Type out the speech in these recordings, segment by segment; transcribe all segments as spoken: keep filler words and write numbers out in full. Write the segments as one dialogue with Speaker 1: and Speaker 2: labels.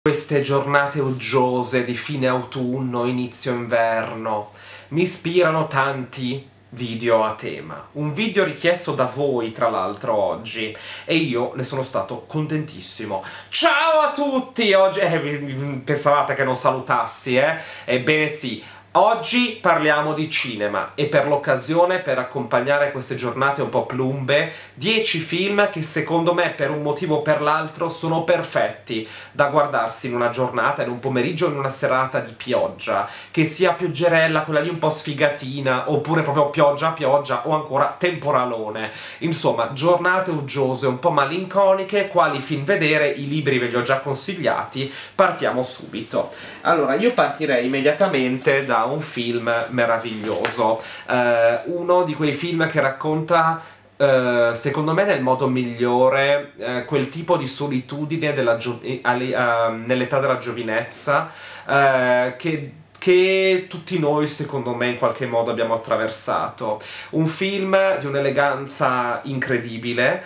Speaker 1: Queste giornate uggiose di fine autunno, inizio inverno, mi ispirano tanti video a tema. Un video richiesto da voi, tra l'altro, oggi, e io ne sono stato contentissimo. Ciao a tutti! Oggi... Eh, pensavate che non salutassi, eh? Ebbene sì. Oggi parliamo di cinema e per l'occasione, per accompagnare queste giornate un po' plumbe, dieci film che secondo me per un motivo o per l'altro sono perfetti da guardarsi in una giornata, in un pomeriggio o in una serata di pioggia, che sia pioggerella, quella lì un po' sfigatina, oppure proprio pioggia pioggia o ancora temporalone. Insomma, giornate uggiose, un po' malinconiche, quali film vedere, i libri ve li ho già consigliati, partiamo subito. Allora, io partirei immediatamente da un film meraviglioso, eh, uno di quei film che racconta, eh, secondo me nel modo migliore, eh, quel tipo di solitudine della gio- eh, nell'età della giovinezza, eh, che che tutti noi, secondo me, in qualche modo abbiamo attraversato. Un film di un'eleganza incredibile,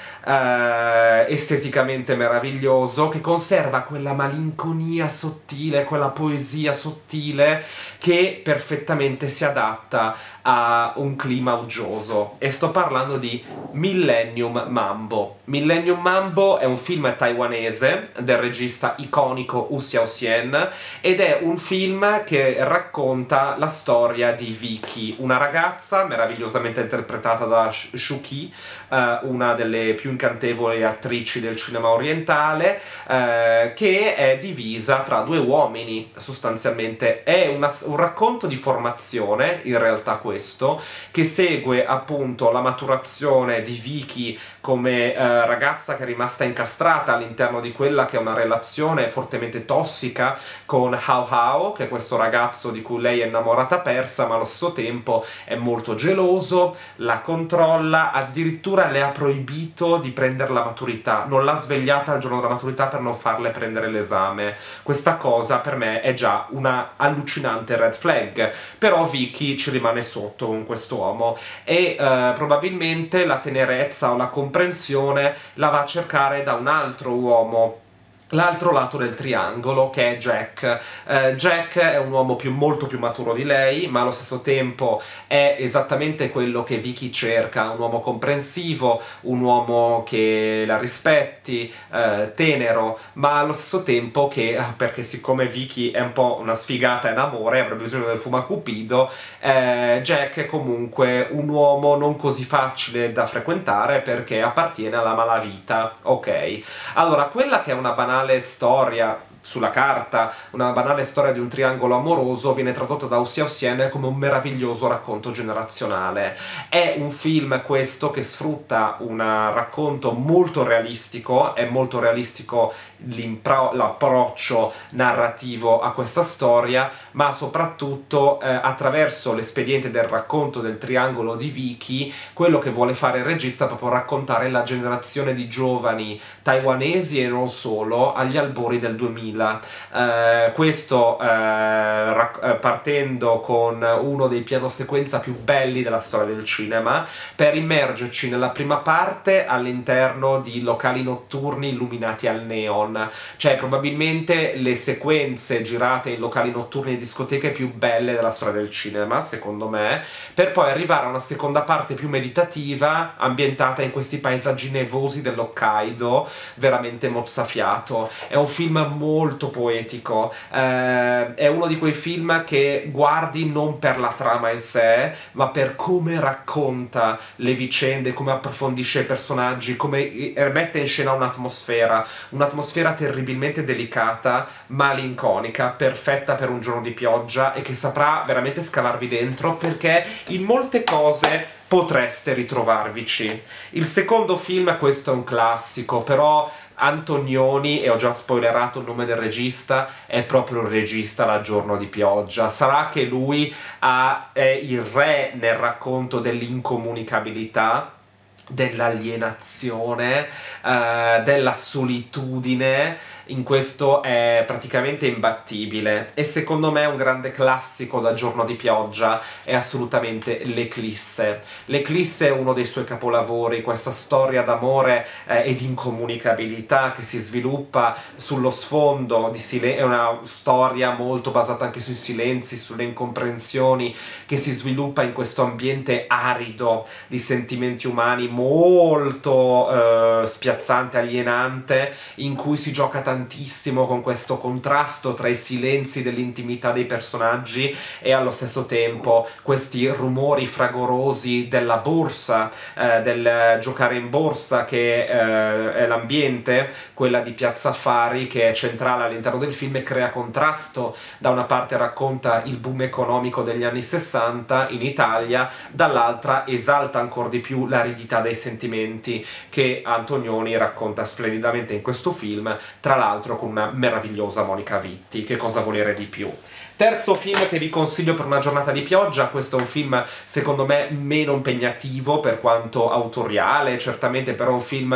Speaker 1: eh, esteticamente meraviglioso, che conserva quella malinconia sottile, quella poesia sottile, che perfettamente si adatta a un clima uggioso. E sto parlando di Millennium Mambo. Millennium Mambo è un film taiwanese del regista iconico Wu Xiaoxian ed è un film che racconta la storia di Vicky, una ragazza meravigliosamente interpretata da Shu-Ki, eh, una delle più incantevoli attrici del cinema orientale, eh, che è divisa tra due uomini, sostanzialmente. È una, un racconto di formazione, in realtà questo, che segue appunto la maturazione di Vicky come eh, ragazza che è rimasta incastrata all'interno di quella che è una relazione fortemente tossica con Hao Hao, che è questo ragazzo di cui lei è innamorata persa, ma allo stesso tempo è molto geloso, la controlla, addirittura le ha proibito di prendere la maturità, non l'ha svegliata al giorno della maturità per non farle prendere l'esame. Questa cosa per me è già una allucinante red flag, però Vicky ci rimane sotto con quest'uomo e eh, probabilmente la tenerezza o la comprensione la va a cercare da un altro uomo, l'altro lato del triangolo, che è Jack. Uh, Jack è un uomo più, molto più maturo di lei, ma allo stesso tempo è esattamente quello che Vicky cerca, un uomo comprensivo, un uomo che la rispetti, uh, tenero, ma allo stesso tempo che, perché siccome Vicky è un po' una sfigata in amore, avrebbe bisogno del fumacupido, eh, Jack è comunque un uomo non così facile da frequentare perché appartiene alla malavita, ok? Allora, quella che è una banale storia sulla carta, una banale storia di un triangolo amoroso, viene tradotta da Wu Xiaoxian come un meraviglioso racconto generazionale. È un film questo che sfrutta un racconto molto realistico, è molto realistico l'approccio narrativo a questa storia, ma soprattutto eh, attraverso l'espediente del racconto del triangolo di Vicky, quello che vuole fare il regista è proprio raccontare la generazione di giovani taiwanesi e non solo agli albori del duemila. Uh, questo uh, partendo con uno dei piano sequenza più belli della storia del cinema, per immergerci nella prima parte all'interno di locali notturni illuminati al neon, cioè probabilmente le sequenze girate in locali notturni e discoteche più belle della storia del cinema, secondo me, per poi arrivare a una seconda parte più meditativa, ambientata in questi paesaggi nevosi dell'Hokkaido, veramente mozzafiato. È un film molto molto poetico, eh, è uno di quei film che guardi non per la trama in sé, ma per come racconta le vicende, come approfondisce i personaggi, come mette in scena un'atmosfera, un'atmosfera terribilmente delicata, malinconica, perfetta per un giorno di pioggia e che saprà veramente scavarvi dentro, perché in molte cose potreste ritrovarvici. Il secondo film, questo è un classico, però Antonioni, e ho già spoilerato il nome del regista, è proprio il regista da Giorno di pioggia. Sarà che lui ha, è il re nel racconto dell'incomunicabilità, dell'alienazione, eh, della solitudine, in questo è praticamente imbattibile, e secondo me un grande classico da Giorno di pioggia è assolutamente L'Eclisse. L'Eclisse è uno dei suoi capolavori, questa storia d'amore eh, e di incomunicabilità che si sviluppa sullo sfondo di silencio, è una storia molto basata anche sui silenzi, sulle incomprensioni, che si sviluppa in questo ambiente arido di sentimenti umani molto eh, spiazzante, alienante, in cui si gioca tantissimo con questo contrasto tra i silenzi dell'intimità dei personaggi e allo stesso tempo questi rumori fragorosi della borsa, eh, del giocare in borsa, che eh, è l'ambiente, quella di Piazza Affari, che è centrale all'interno del film e crea contrasto. Da una parte racconta il boom economico degli anni sessanta in Italia, dall'altra esalta ancora di più l'aridità dei sentimenti che Antonioni racconta splendidamente in questo film, tra l'altro con una meravigliosa Monica Vitti. Che cosa volere di più? Terzo film che vi consiglio per una giornata di pioggia, questo è un film secondo me meno impegnativo per quanto autoriale, certamente, però un film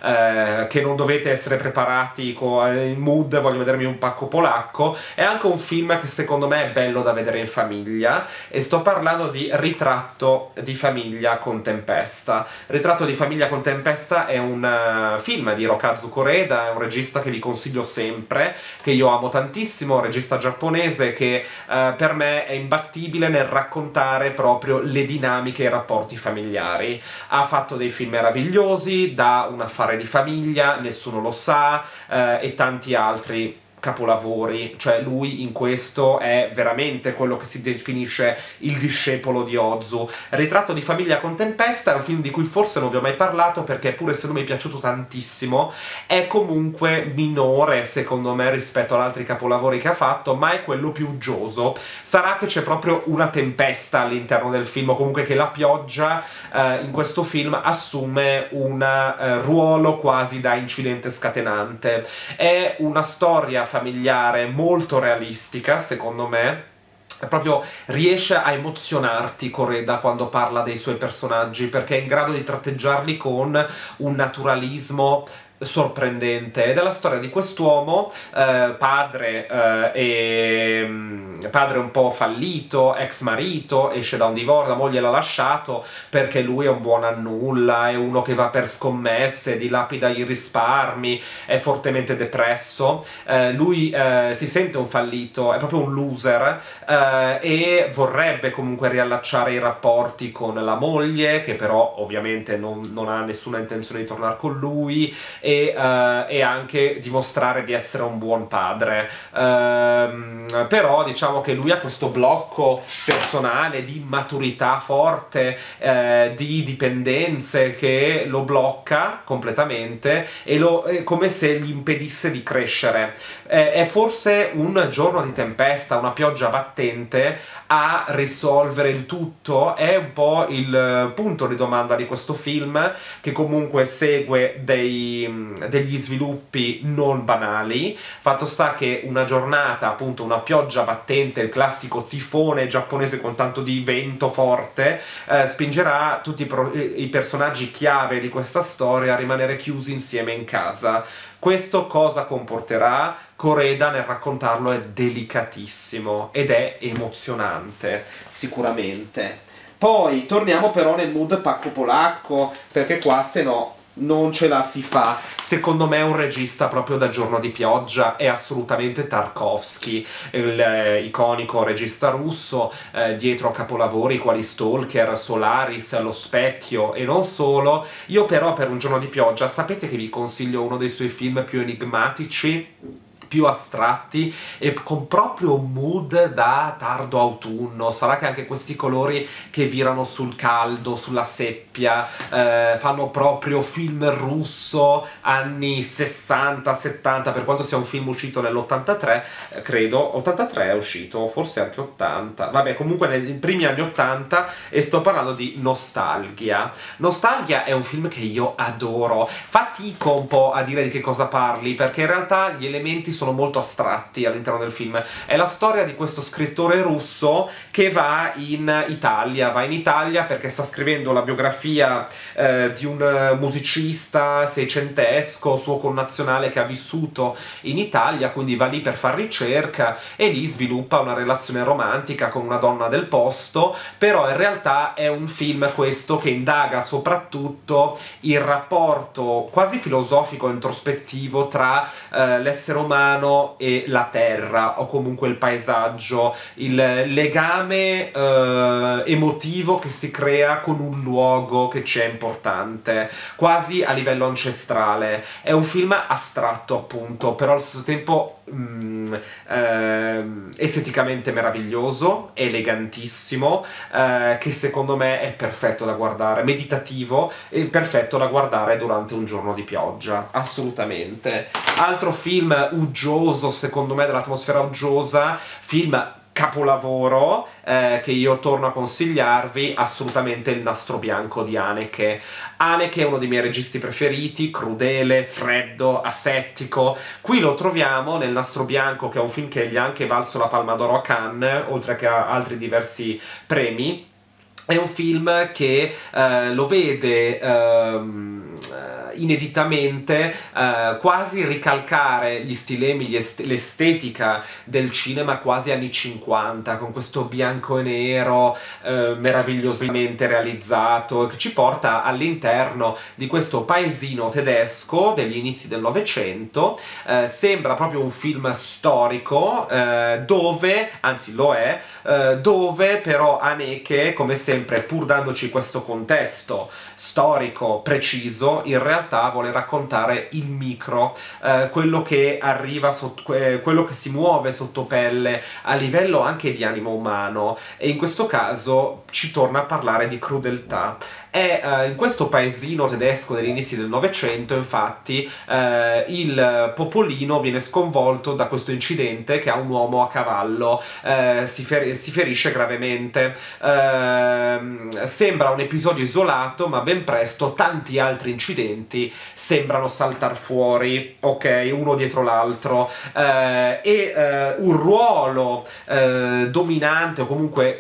Speaker 1: eh, che non dovete essere preparati con il mood, voglio vedermi un pacco polacco, è anche un film che secondo me è bello da vedere in famiglia, e sto parlando di Ritratto di famiglia con tempesta. Ritratto di famiglia con tempesta è un uh, film di Hirokazu Koreda, è un regista che vi consiglio sempre, che io amo tantissimo, un regista giapponese che Uh, per me è imbattibile nel raccontare proprio le dinamiche e i rapporti familiari. Ha fatto dei film meravigliosi, da Un affare di famiglia, Nessuno lo sa, uh, e tanti altri capolavori. Cioè lui in questo è veramente quello che si definisce il discepolo di Ozu. Ritratto di famiglia con tempesta è un film di cui forse non vi ho mai parlato, perché pure se non mi è piaciuto tantissimo è comunque minore secondo me rispetto ad altri capolavori che ha fatto, ma è quello più uggioso. Sarà che c'è proprio una tempesta all'interno del film, o comunque che la pioggia eh, in questo film assume un eh, ruolo quasi da incidente scatenante. È una storia familiare molto realistica, secondo me. Proprio riesce a emozionarti Koreda quando parla dei suoi personaggi, perché è in grado di tratteggiarli con un naturalismo sorprendente. Ed è la storia di quest'uomo, eh, padre eh, e padre un po' fallito, ex marito, esce da un divorzio, la moglie l'ha lasciato perché lui è un buon a nulla, è uno che va per scommesse, dilapida i risparmi, è fortemente depresso, eh, lui eh, si sente un fallito, è proprio un loser, eh, e vorrebbe comunque riallacciare i rapporti con la moglie, che però ovviamente non, non ha nessuna intenzione di tornare con lui, e, uh, e anche dimostrare di essere un buon padre. Uh, però diciamo che lui ha questo blocco personale di immaturità forte, uh, di dipendenze, che lo blocca completamente e lo, è come se gli impedisse di crescere. Uh, è forse un giorno di tempesta, una pioggia battente a risolvere il tutto. È un po' il punto di domanda di questo film, che comunque segue dei degli sviluppi non banali. Fatto sta che una giornata, appunto una pioggia battente, il classico tifone giapponese con tanto di vento forte, eh, spingerà tutti i, pro i personaggi chiave di questa storia a rimanere chiusi insieme in casa. Questo cosa comporterà? Koreda nel raccontarlo è delicatissimo ed è emozionante, sicuramente. Poi torniamo però nel mood pacco polacco, perché qua se no non ce la si fa. Secondo me un regista proprio da giorno di pioggia è assolutamente Tarkovsky, il eh, iconico regista russo, eh, dietro a capolavori quali Stalker, Solaris, Lo specchio e non solo. Io però per un giorno di pioggia, sapete che vi consiglio uno dei suoi film più enigmatici, più astratti e con proprio un mood da tardo autunno. Sarà che anche questi colori che virano sul caldo, sulla seppia, eh, fanno proprio film russo anni sessanta settanta, per quanto sia un film uscito nell'ottantatré, eh, credo, ottantatré è uscito, forse anche ottanta, vabbè, comunque nei primi anni ottanta, e sto parlando di Nostalgia. Nostalgia è un film che io adoro, fatico un po' a dire di che cosa parli, perché in realtà gli elementi sono sono molto astratti all'interno del film. È la storia di questo scrittore russo che va in Italia, va in Italia perché sta scrivendo la biografia eh, di un musicista seicentesco, suo connazionale che ha vissuto in Italia, quindi va lì per far ricerca e lì sviluppa una relazione romantica con una donna del posto, però in realtà è un film questo che indaga soprattutto il rapporto quasi filosofico e introspettivo tra eh, l'essere umano e la terra, o comunque il paesaggio, il legame eh, emotivo che si crea con un luogo che ci è importante, quasi a livello ancestrale. È un film astratto, appunto, però allo stesso tempo mm, eh, esteticamente meraviglioso, elegantissimo, eh, che secondo me è perfetto da guardare, meditativo e perfetto da guardare durante un giorno di pioggia, assolutamente. Altro film uggioso, secondo me, dell'atmosfera uggiosa, film capolavoro eh, che io torno a consigliarvi, assolutamente Il nastro bianco di Haneke. Haneke è uno dei miei registi preferiti, crudele, freddo, asettico. Qui lo troviamo nel Nastro bianco, che è un film che gli ha anche valso la Palma d'Oro a Cannes, oltre che a altri diversi premi. È un film che eh, lo vede ehm, ineditamente eh, quasi ricalcare gli stilemi, gli est l'estetica del cinema quasi anni cinquanta, con questo bianco e nero eh, meravigliosamente realizzato, che ci porta all'interno di questo paesino tedesco degli inizi del Novecento. Eh, sembra proprio un film storico eh, dove, anzi lo è, eh, dove però Haneke, come sempre, sempre, pur dandoci questo contesto storico preciso, in realtà vuole raccontare il micro, eh, quello che arriva sotto, eh, quello che si muove sotto pelle a livello anche di animo umano, e in questo caso ci torna a parlare di crudeltà. E eh, in questo paesino tedesco degli inizi del Novecento, infatti, eh, il popolino viene sconvolto da questo incidente che ha un uomo a cavallo, eh, si, fer si ferisce gravemente. Eh, sembra un episodio isolato, ma ben presto tanti altri incidenti sembrano saltar fuori, ok, uno dietro l'altro, eh, e eh, un ruolo eh, dominante, o comunque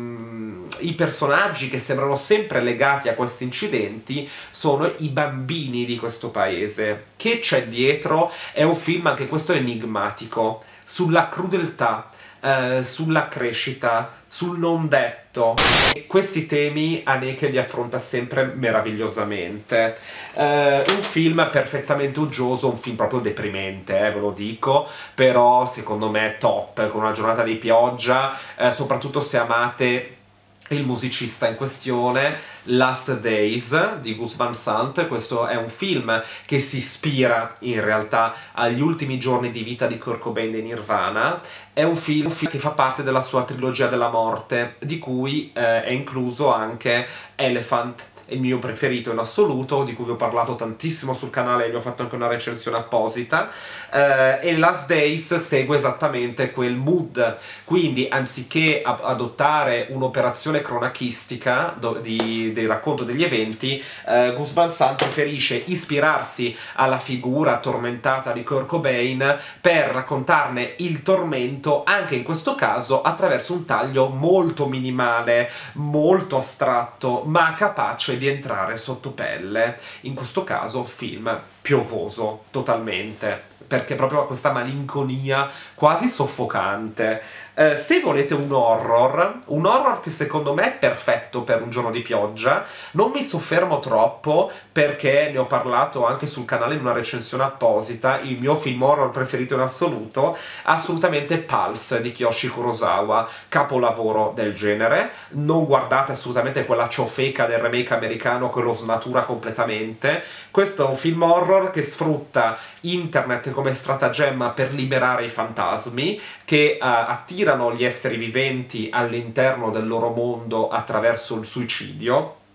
Speaker 1: mh, i personaggi che sembrano sempre legati a questi incidenti sono i bambini di questo paese. Che c'è dietro? È un film, anche questo, enigmatico, sulla crudeltà, eh, sulla crescita, sul non detto. E questi temi Haneke li affronta sempre meravigliosamente. Eh, un film perfettamente uggioso, un film proprio deprimente, eh, ve lo dico, però secondo me top, con una giornata di pioggia, eh, soprattutto se amate il musicista in questione. Last Days di Gus Van Sant. Questo è un film che si ispira in realtà agli ultimi giorni di vita di Kurt Cobain dei Nirvana. È un film, un film che fa parte della sua trilogia della morte, di cui eh, è incluso anche Elephant, il mio preferito in assoluto, di cui vi ho parlato tantissimo sul canale e vi ho fatto anche una recensione apposita, eh, e Last Days segue esattamente quel mood, quindi anziché adottare un'operazione cronachistica di, del racconto degli eventi, eh, Gus Van Sant preferisce ispirarsi alla figura tormentata di Kurt Cobain per raccontarne il tormento, anche in questo caso attraverso un taglio molto minimale, molto astratto, ma capace di entrare sotto pelle. In questo caso film piovoso totalmente, perché proprio ha questa malinconia quasi soffocante. Eh, se volete un horror, un horror che secondo me è perfetto per un giorno di pioggia, non mi soffermo troppo perché ne ho parlato anche sul canale in una recensione apposita, il mio film horror preferito in assoluto, assolutamente Pulse di Kiyoshi Kurosawa, capolavoro del genere. Non guardate assolutamente quella ciofeca del remake americano che lo snatura completamente. Questo è un film horror che sfrutta internet come stratagemma per liberare i fantasmi, che uh, attirano gli esseri viventi all'interno del loro mondo attraverso il suicidio.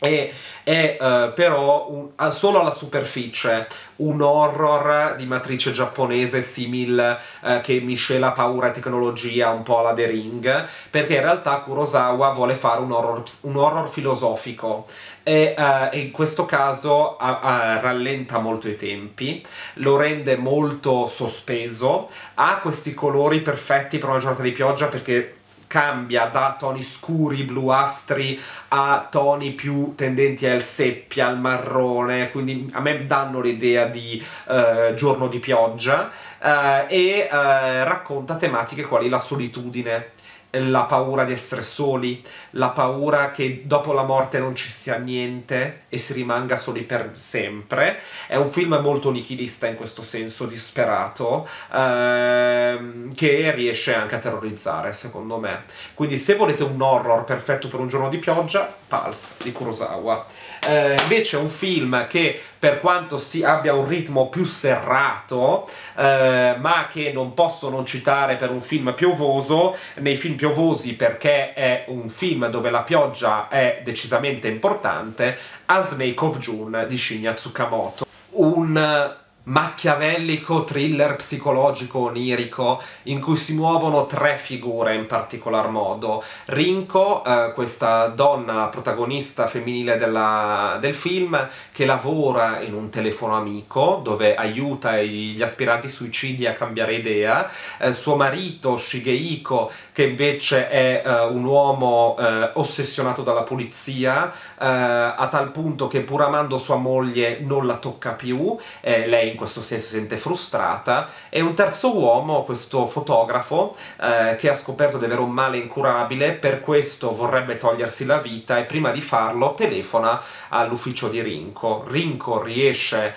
Speaker 1: E è uh, però un, solo alla superficie un horror di matrice giapponese simile uh, che miscela paura e tecnologia un po' alla The Ring, perché in realtà Kurosawa vuole fare un horror, un horror filosofico e uh, in questo caso uh, uh, rallenta molto i tempi, lo rende molto sospeso, ha questi colori perfetti per una giornata di pioggia perché cambia da toni scuri, bluastri, a toni più tendenti al seppia, al marrone, quindi a me danno l'idea di uh, giorno di pioggia, uh, e uh, racconta tematiche quali la solitudine, la paura di essere soli, la paura che dopo la morte non ci sia niente e si rimanga soli per sempre. È un film molto nichilista in questo senso, disperato, ehm, che riesce anche a terrorizzare, secondo me. Quindi se volete un horror perfetto per un giorno di pioggia, Pulse di Kurosawa. Eh, invece un film che, per quanto si abbia un ritmo più serrato, eh, ma che non posso non citare per un film piovoso, nei film piovosi perché è un film dove la pioggia è decisamente importante, A Snake of June di Shinya Tsukamoto. Un machiavellico thriller psicologico onirico in cui si muovono tre figure in particolar modo. Rinko, eh, questa donna protagonista femminile della, del film, che lavora in un telefono amico dove aiuta gli aspiranti suicidi a cambiare idea, eh, suo marito Shigehiko, che invece è eh, un uomo eh, ossessionato dalla polizia, eh, a tal punto che pur amando sua moglie non la tocca più, eh, lei in questo senso si sente frustrata, e un terzo uomo, questo fotografo, eh, che ha scoperto di avere un male incurabile, per questo vorrebbe togliersi la vita e prima di farlo telefona all'ufficio di Rinko. Rinko riesce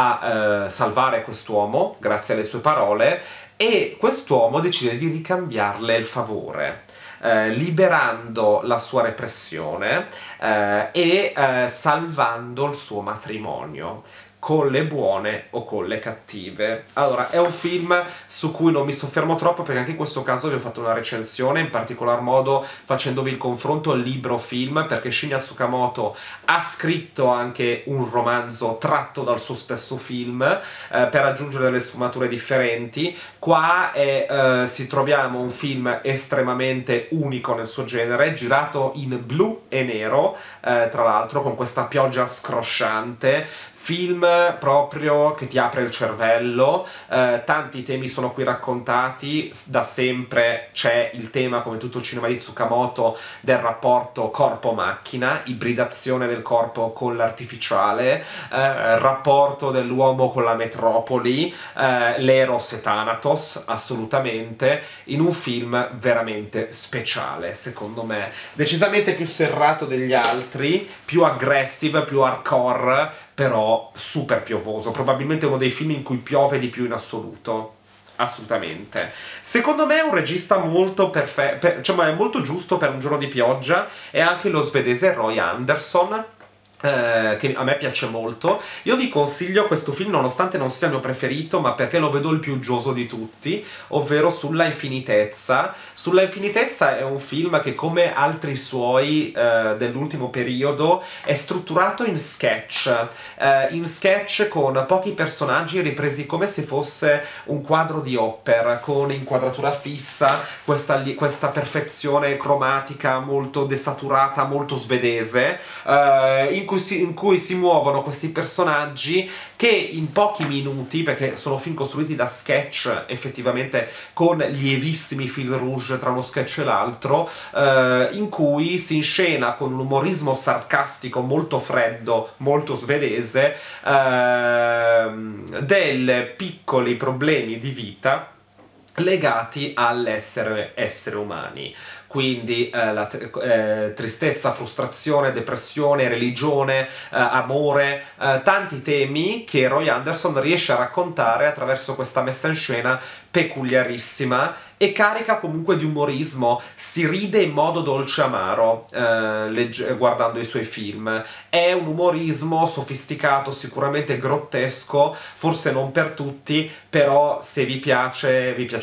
Speaker 1: a eh, salvare quest'uomo grazie alle sue parole e quest'uomo decide di ricambiarle il favore, Eh, liberando la sua repressione eh, e eh, salvando il suo matrimonio, con le buone o con le cattive. Allora, è un film su cui non mi soffermo troppo perché anche in questo caso vi ho fatto una recensione, in particolar modo facendovi il confronto libro-film, perché Shinya Tsukamoto ha scritto anche un romanzo tratto dal suo stesso film eh, per aggiungere delle sfumature differenti. Qua è, eh, si troviamo un film estremamente unico nel suo genere, girato in blu e nero, eh, tra l'altro con questa pioggia scrosciante. Film proprio che ti apre il cervello, eh, tanti temi sono qui raccontati, da sempre c'è il tema, come tutto il cinema di Tsukamoto, del rapporto corpo-macchina, ibridazione del corpo con l'artificiale, eh, rapporto dell'uomo con la metropoli, eh, l'eros e Thanatos, assolutamente, in un film veramente speciale, secondo me, decisamente più serrato degli altri, più aggressive, più hardcore, però super piovoso, probabilmente uno dei film in cui piove di più in assoluto, assolutamente. Secondo me è un regista molto perfetto, per, cioè è molto giusto per un giorno di pioggia, è anche lo svedese Roy Andersson, Eh, che a me piace molto. Io vi consiglio questo film nonostante non sia il mio preferito, ma perché lo vedo il più uggioso di tutti, ovvero Sulla infinitezza. Sulla infinitezza è un film che, come altri suoi eh, dell'ultimo periodo, è strutturato in sketch, eh, in sketch con pochi personaggi ripresi come se fosse un quadro di Hopper, con inquadratura fissa, questa, questa perfezione cromatica molto desaturata, molto svedese, eh, in cui si, in cui si muovono questi personaggi che in pochi minuti, perché sono film costruiti da sketch effettivamente con lievissimi fil rouge tra uno sketch e l'altro, eh, in cui si inscena con un umorismo sarcastico molto freddo, molto svedese, eh, dei piccoli problemi di vita legati all'essere essere umani. Quindi eh, la eh, tristezza, frustrazione, depressione, religione, eh, amore, eh, tanti temi che Roy Andersson riesce a raccontare attraverso questa messa in scena peculiarissima e carica comunque di umorismo. Si ride in modo dolce amaro eh, guardando i suoi film. È un umorismo sofisticato, sicuramente grottesco, forse non per tutti, però se vi piace, vi piace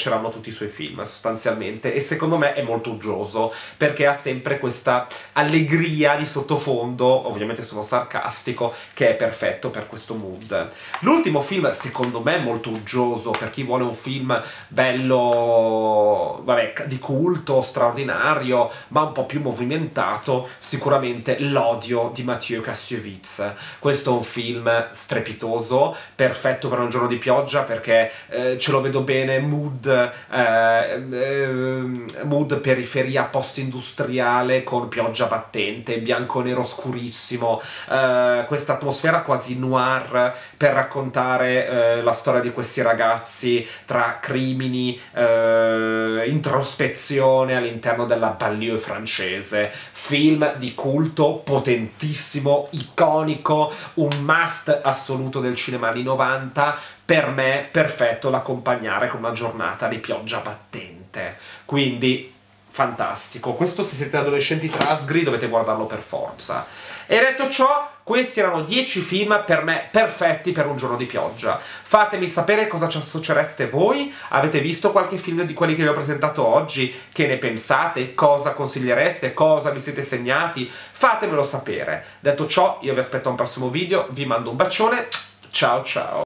Speaker 1: piaceranno tutti i suoi film sostanzialmente, e secondo me è molto uggioso perché ha sempre questa allegria di sottofondo, ovviamente sono sarcastico, che è perfetto per questo mood. L'ultimo film secondo me molto uggioso per chi vuole un film bello, vabbè, di culto, straordinario, ma un po' più movimentato, sicuramente L'odio di Mathieu Kassovitz. Questo è un film strepitoso, perfetto per un giorno di pioggia perché eh, ce lo vedo bene, mood, eh, eh, mood periferia post-industriale con pioggia battente, bianco-nero scurissimo, eh, questa atmosfera quasi noir per raccontare eh, la storia di questi ragazzi tra crimini, eh, introspezione all'interno della banlieue francese. Film di culto, potentissimo, iconico, un must assoluto del cinema anni novanta, per me perfetto da accompagnare con una giornata di pioggia battente. Quindi fantastico. Questo, se siete adolescenti trasgri, dovete guardarlo per forza. E detto ciò, questi erano dieci film per me perfetti per un giorno di pioggia. Fatemi sapere cosa ci associereste voi. Avete visto qualche film di quelli che vi ho presentato oggi? Che ne pensate? Cosa consigliereste? Cosa vi siete segnati? Fatemelo sapere. Detto ciò, io vi aspetto a un prossimo video, vi mando un bacione, ciao ciao!